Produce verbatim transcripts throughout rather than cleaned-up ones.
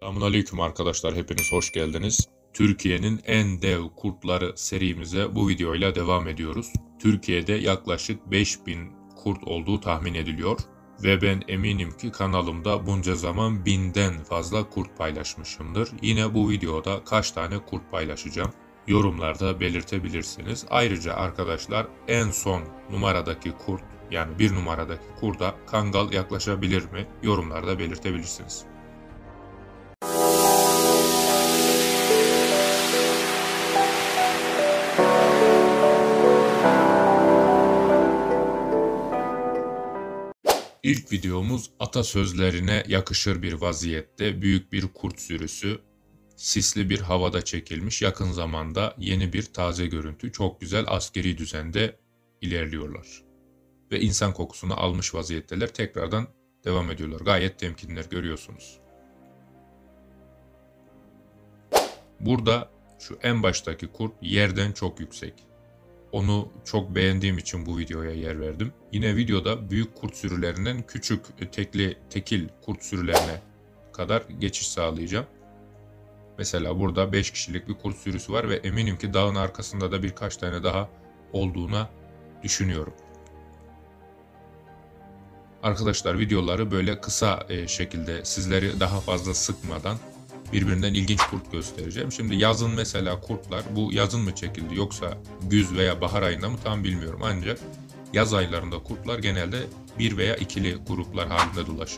Selamünaleyküm arkadaşlar, hepiniz hoş geldiniz. Türkiye'nin en dev kurtları serimize bu videoyla devam ediyoruz. Türkiye'de yaklaşık beş bin kurt olduğu tahmin ediliyor. Ve ben eminim ki kanalımda bunca zaman binden fazla kurt paylaşmışımdır. Yine bu videoda kaç tane kurt paylaşacağım? Yorumlarda belirtebilirsiniz. Ayrıca arkadaşlar en son numaradaki kurt, yani bir numaradaki kurda kangal yaklaşabilir mi? Yorumlarda belirtebilirsiniz. İlk videomuz atasözlerine yakışır bir vaziyette büyük bir kurt sürüsü. Sisli bir havada çekilmiş, yakın zamanda yeni bir taze görüntü. Çok güzel askeri düzende ilerliyorlar. Ve insan kokusunu almış vaziyetteler. Tekrardan devam ediyorlar. Gayet temkinliler, görüyorsunuz. Burada şu en baştaki kurt yerden çok yüksek. Onu çok beğendiğim için bu videoya yer verdim. Yine videoda büyük kurt sürülerinden küçük tekli tekil kurt sürülerine kadar geçiş sağlayacağım. Mesela burada beş kişilik bir kurt sürüsü var ve eminim ki dağın arkasında da birkaç tane daha olduğuna düşünüyorum. Arkadaşlar videoları böyle kısa şekilde sizleri daha fazla sıkmadan birbirinden ilginç kurt göstereceğim. Şimdi yazın mesela kurtlar, bu yazın mı çekildi yoksa güz veya bahar ayında mı tam bilmiyorum. Ancak yaz aylarında kurtlar genelde bir veya ikili gruplar halinde dolaşır.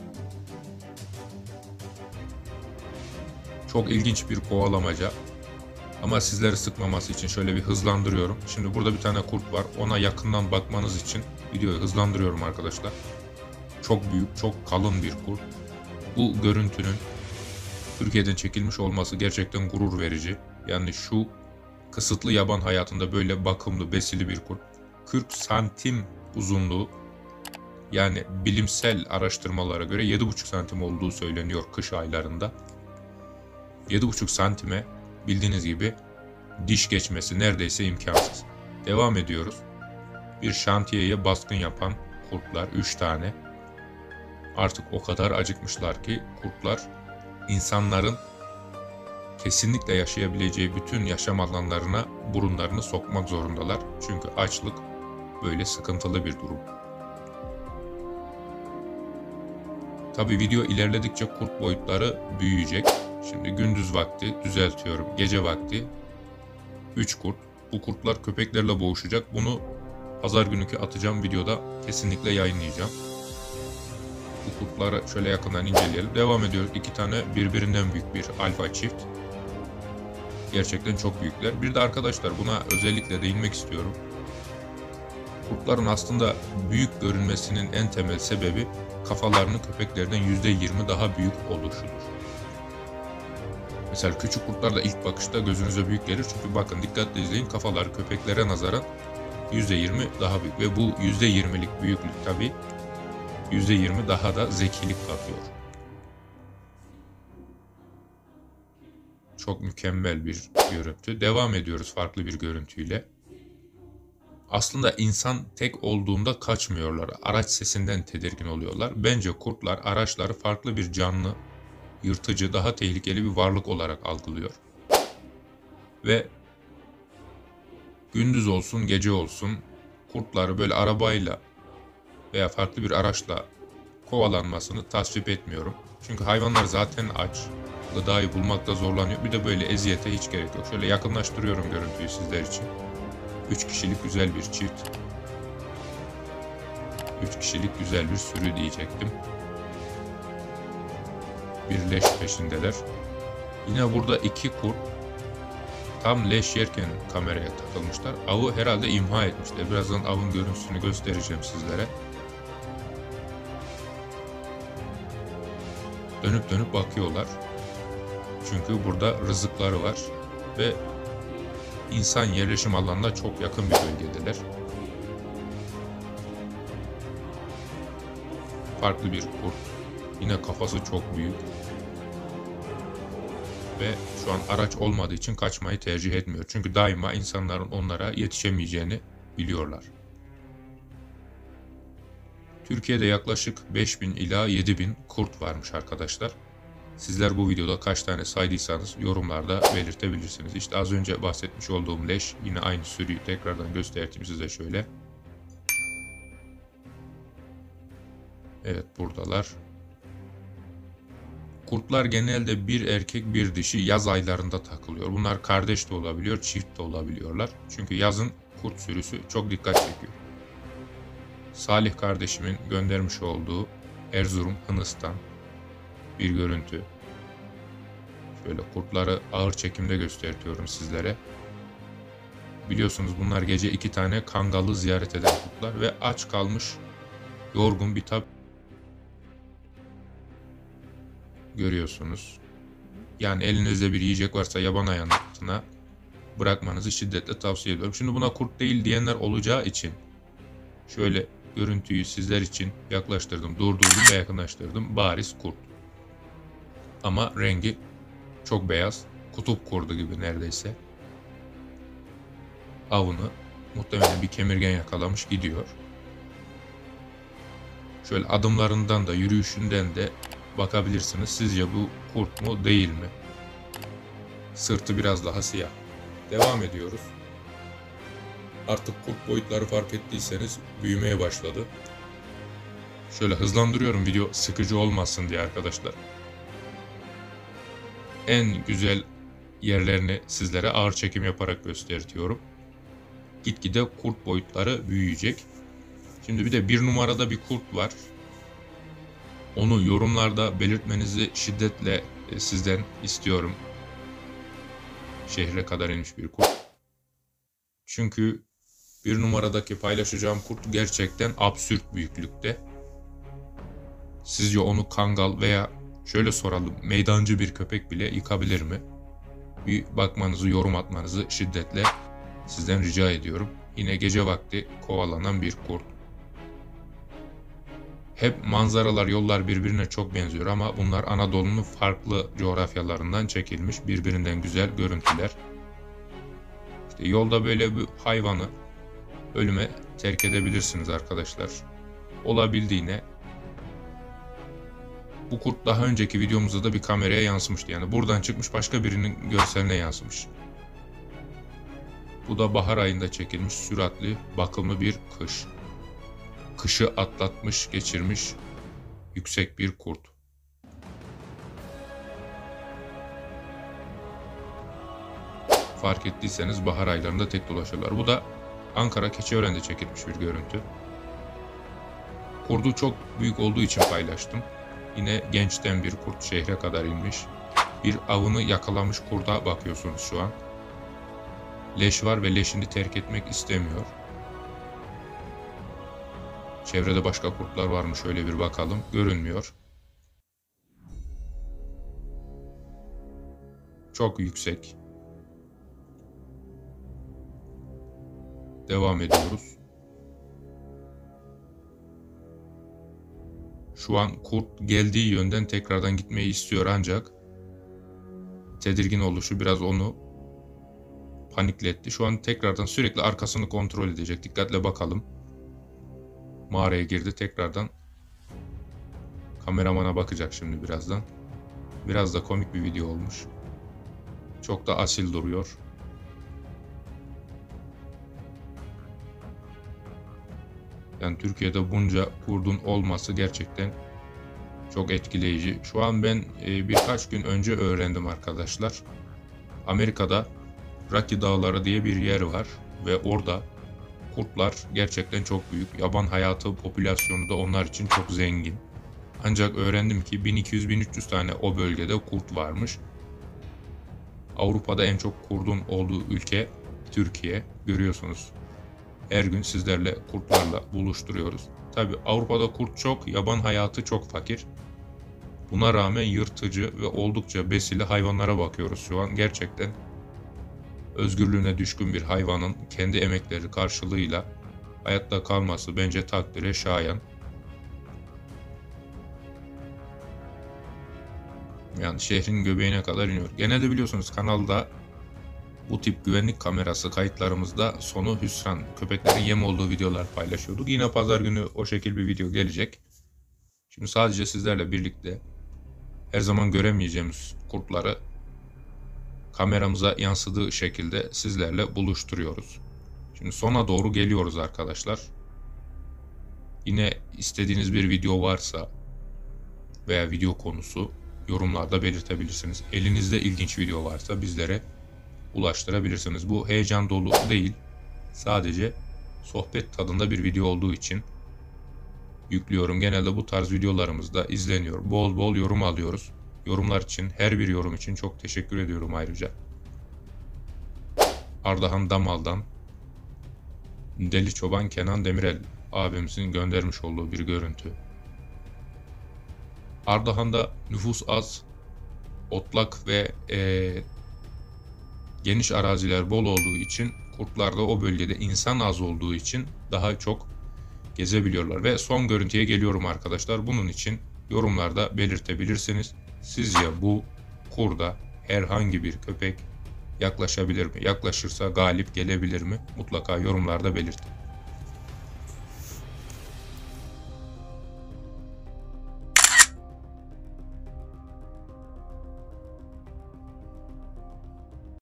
Çok ilginç bir kovalamaca. Ama sizleri sıkmaması için şöyle bir hızlandırıyorum. Şimdi burada bir tane kurt var. Ona yakından bakmanız için videoyu hızlandırıyorum arkadaşlar. Çok büyük, çok kalın bir kurt. Bu görüntünün Türkiye'den çekilmiş olması gerçekten gurur verici. Yani şu kısıtlı yaban hayatında böyle bakımlı, besili bir kurt. kırk santim uzunluğu, yani bilimsel araştırmalara göre yedi buçuk santim olduğu söyleniyor kış aylarında. yedi buçuk santime bildiğiniz gibi diş geçmesi neredeyse imkansız. Devam ediyoruz. Bir şantiyeye baskın yapan kurtlar, üç tane. Artık o kadar acıkmışlar ki kurtlar insanların kesinlikle yaşayabileceği bütün yaşam alanlarına burunlarını sokmak zorundalar. Çünkü açlık böyle sıkıntılı bir durum. Tabi video ilerledikçe kurt boyutları büyüyecek. Şimdi gündüz vakti düzeltiyorum. Gece vakti üç kurt. Bu kurtlar köpeklerle boğuşacak. Bunu pazar günüki atacağım videoda kesinlikle yayınlayacağım. Bu kurtları şöyle yakından inceleyelim. Devam ediyoruz. İki tane birbirinden büyük bir alfa çift. Gerçekten çok büyükler. Bir de arkadaşlar buna özellikle değinmek istiyorum. Kurtların aslında büyük görünmesinin en temel sebebi kafalarının köpeklerden yüzde yirmi daha büyük oluşudur. Mesela küçük kurtlar da ilk bakışta gözünüze büyük gelir. Çünkü bakın dikkatli izleyin, kafaları köpeklere nazaran yüzde yirmi daha büyük. Ve bu yüzde yirmilik büyüklük tabi yüzde yirmi daha da zekilik katıyor. Çok mükemmel bir görüntü. Devam ediyoruz farklı bir görüntüyle. Aslında insan tek olduğunda kaçmıyorlar. Araç sesinden tedirgin oluyorlar. Bence kurtlar araçları farklı bir canlı, yırtıcı, daha tehlikeli bir varlık olarak algılıyor. Ve gündüz olsun, gece olsun kurtları böyle arabayla veya farklı bir araçla kovalanmasını tasvip etmiyorum. Çünkü hayvanlar zaten aç, gıdayı bulmakta zorlanıyor. Bir de böyle eziyete hiç gerek yok. Şöyle yakınlaştırıyorum görüntüyü sizler için. üç kişilik güzel bir çift. üç kişilik güzel bir sürü diyecektim. Bir leş peşindeler. Yine burada iki kurt tam leş yerken kameraya takılmışlar. Avı herhalde imha etmişler. Birazdan avın görüntüsünü göstereceğim sizlere. Dönüp dönüp bakıyorlar. Çünkü burada rızıkları var ve insan yerleşim alanına çok yakın bir bölgedeler. Farklı bir kurt. Yine kafası çok büyük. Ve şu an araç olmadığı için kaçmayı tercih etmiyor. Çünkü daima insanların onlara yetişemeyeceğini biliyorlar. Türkiye'de yaklaşık beş bin ila yedi bin kurt varmış arkadaşlar. Sizler bu videoda kaç tane saydıysanız yorumlarda belirtebilirsiniz. İşte az önce bahsetmiş olduğum leş, yine aynı sürüyü tekrardan göstereyim size şöyle. Evet, buradalar. Kurtlar genelde bir erkek bir dişi yaz aylarında takılıyor. Bunlar kardeş de olabiliyor, çift de olabiliyorlar. Çünkü yazın kurt sürüsü çok dikkat çekiyor. Salih kardeşimin göndermiş olduğu Erzurum Hınıs'tan bir görüntü. Şöyle kurtları ağır çekimde gösteriyorum sizlere. Biliyorsunuz bunlar gece iki tane kangalı ziyaret eden kurtlar ve aç kalmış, yorgun bir tab görüyorsunuz. Yani elinizde bir yiyecek varsa yaban hayatına bırakmanızı şiddetle tavsiye ediyorum. Şimdi buna kurt değil diyenler olacağı için şöyle görüntüyü sizler için yaklaştırdım, durdurdum ve yakınlaştırdım. Bariz kurt. Ama rengi çok beyaz. Kutup kurdu gibi neredeyse. Avını muhtemelen bir kemirgen yakalamış gidiyor. Şöyle adımlarından da yürüyüşünden de bakabilirsiniz. Sizce bu kurt mu değil mi? Sırtı biraz daha siyah. Devam ediyoruz. Artık kurt boyutları fark ettiyseniz büyümeye başladı. Şöyle hızlandırıyorum video sıkıcı olmasın diye arkadaşlar. En güzel yerlerini sizlere ağır çekim yaparak gösteriyorum. Gitgide kurt boyutları büyüyecek. Şimdi bir de bir numarada bir kurt var. Onu yorumlarda belirtmenizi şiddetle sizden istiyorum. Şehre kadar inmiş bir kurt. Çünkü bir numaradaki paylaşacağım kurt gerçekten absürt büyüklükte. Sizce onu kangal veya şöyle soralım, meydancı bir köpek bile yıkabilir mi? Bir bakmanızı, yorum atmanızı şiddetle sizden rica ediyorum. Yine gece vakti kovalanan bir kurt. Hep manzaralar, yollar birbirine çok benziyor ama bunlar Anadolu'nun farklı coğrafyalarından çekilmiş birbirinden güzel görüntüler. İşte yolda böyle bir hayvanı ölüme terk edebilirsiniz arkadaşlar. Olabildiğine. Bu kurt daha önceki videomuzda da bir kameraya yansımıştı. Yani buradan çıkmış başka birinin görseline yansımış. Bu da bahar ayında çekilmiş süratli, bakımlı bir kış. Kışı atlatmış, geçirmiş yüksek bir kurt. Fark ettiyseniz bahar aylarında tek dolaşıyorlar. Bu da Ankara Keçiören'de çekilmiş bir görüntü. Kurdu çok büyük olduğu için paylaştım. Yine gençten bir kurt şehre kadar inmiş. Bir avını yakalamış kurda bakıyorsunuz şu an. Leş var ve leşini terk etmek istemiyor. Çevrede başka kurtlar var mı? Şöyle bir bakalım. Görünmüyor. Çok yüksek. Devam ediyoruz. Şu an kurt geldiği yönden tekrardan gitmeyi istiyor ancak tedirgin oluşu biraz onu panikletti. Şu an tekrardan sürekli arkasını kontrol edecek. Dikkatle bakalım. Mağaraya girdi tekrardan. Kameramana bakacak şimdi birazdan. Biraz da komik bir video olmuş. Çok da asil duruyor. Yani Türkiye'de bunca kurdun olması gerçekten çok etkileyici. Şu an ben e, birkaç gün önce öğrendim arkadaşlar. Amerika'da Rocky Dağları diye bir yer var ve orada kurtlar gerçekten çok büyük. Yaban hayatı popülasyonu da onlar için çok zengin. Ancak öğrendim ki bin iki yüz bin üç yüz tane o bölgede kurt varmış. Avrupa'da en çok kurdun olduğu ülke Türkiye. Görüyorsunuz. Her gün sizlerle kurtlarla buluşturuyoruz. Tabi Avrupa'da kurt çok, yaban hayatı çok fakir. Buna rağmen yırtıcı ve oldukça besili hayvanlara bakıyoruz şu an. Gerçekten özgürlüğüne düşkün bir hayvanın kendi emekleri karşılığıyla hayatta kalması bence takdire şayan. Yani şehrin göbeğine kadar iniyor. Genelde biliyorsunuz kanalda bu tip güvenlik kamerası kayıtlarımızda sonu hüsran, köpeklerin yem olduğu videolar paylaşıyorduk. Yine pazar günü o şekil bir video gelecek. Şimdi sadece sizlerle birlikte her zaman göremeyeceğimiz kurtları kameramıza yansıdığı şekilde sizlerle buluşturuyoruz. Şimdi sona doğru geliyoruz arkadaşlar. Yine istediğiniz bir video varsa veya video konusu yorumlarda belirtebilirsiniz. Elinizde ilginç video varsa bizlere ulaştırabilirsiniz. Bu heyecan dolu değil, sadece sohbet tadında bir video olduğu için yüklüyorum. Genelde bu tarz videolarımızda izleniyor. Bol bol yorum alıyoruz. Yorumlar için, her bir yorum için çok teşekkür ediyorum ayrıca. Ardahan Damal'dan Deli Çoban Kenan Demirel abimizin göndermiş olduğu bir görüntü. Ardahan'da nüfus az, otlak ve e, geniş araziler bol olduğu için kurtlar da o bölgede insan az olduğu için daha çok gezebiliyorlar. Ve son görüntüye geliyorum arkadaşlar. Bunun için yorumlarda belirtebilirsiniz. Sizce bu kurda herhangi bir köpek yaklaşabilir mi? Yaklaşırsa galip gelebilir mi? Mutlaka yorumlarda belirtin.